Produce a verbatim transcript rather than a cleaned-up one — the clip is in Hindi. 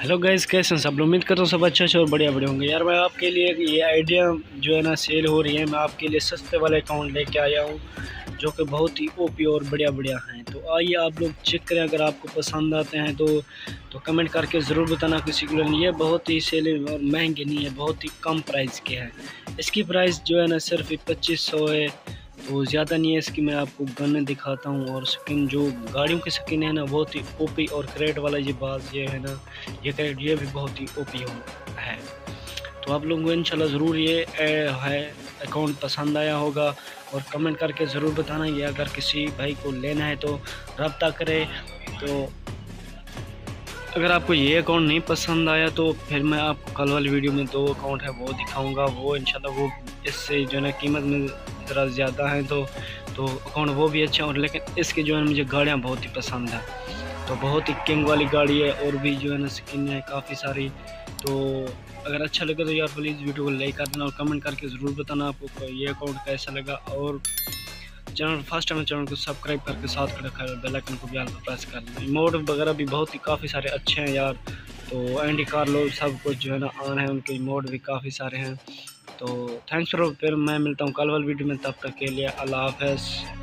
हेलो गाइस, कैसे हैं सब लोग। उम्मीद करता हूँ सब अच्छे अच्छे और बढ़िया बढ़िया होंगे। यार मैं आपके लिए ये आइडिया जो है ना सेल हो रही है, मैं आपके लिए सस्ते वाले अकाउंट लेके आया हूँ जो कि बहुत ही ओपी और बढ़िया बढ़िया हैं। तो आइए आप लोग चेक करें, अगर आपको पसंद आते हैं तो तो कमेंट करके ज़रूर बताना किसी को लेनी। ये बहुत ही सेल और महंगे नहीं है, बहुत ही कम प्राइस के हैं। इसकी प्राइस जो है ना सिर्फ पच्चीस सौ है, तो ज़्यादा नहीं है। इसकी मैं आपको गन दिखाता हूँ और स्किन, जो गाड़ियों की स्किन है ना बहुत ही ओपी, और क्रेट वाला ये बाज ये है ना, ये क्रेट ये भी बहुत ही ओपी हो है। तो आप लोगों को इंशाल्लाह ज़रूर ये ए, है अकाउंट पसंद आया होगा, और कमेंट करके ज़रूर बताना। ये अगर किसी भाई को लेना है तो रब्ता करे। तो अगर आपको ये अकाउंट नहीं पसंद आया तो फिर मैं आपको कल वाली वीडियो में दो अकाउंट है वो दिखाऊंगा। वो इंशाल्लाह वो इससे जो है ना कीमत में ज़रा ज़्यादा है, तो तो अकाउंट वो भी अच्छा है। और लेकिन इसकी जो है मुझे गाड़ियाँ बहुत ही पसंद है, तो बहुत ही किंग वाली गाड़ी है, और भी जो है ना स्किन है काफ़ी सारी। तो अगर अच्छा लगे तो यार प्लीज़ वीडियो को लाइक कर देना और कमेंट करके ज़रूर बताना आपको ये अकाउंट कैसा लगा। और चैनल फर्स्ट टाइम चैनल को सब्सक्राइब करके साथ खड़ा कर बेल आइकन को भी ऑल पर प्रेस कर लें। मोड वगैरह भी बहुत ही काफ़ी सारे अच्छे हैं यार। तो एंडी कार्लो सब कुछ जो है ना ऑन है, उनके मोड भी काफ़ी सारे हैं। तो थैंक्स फॉर। फिर मैं मिलता हूँ कल वाली वीडियो में, तब तक के लिए अल्लाह हाफ़िज़।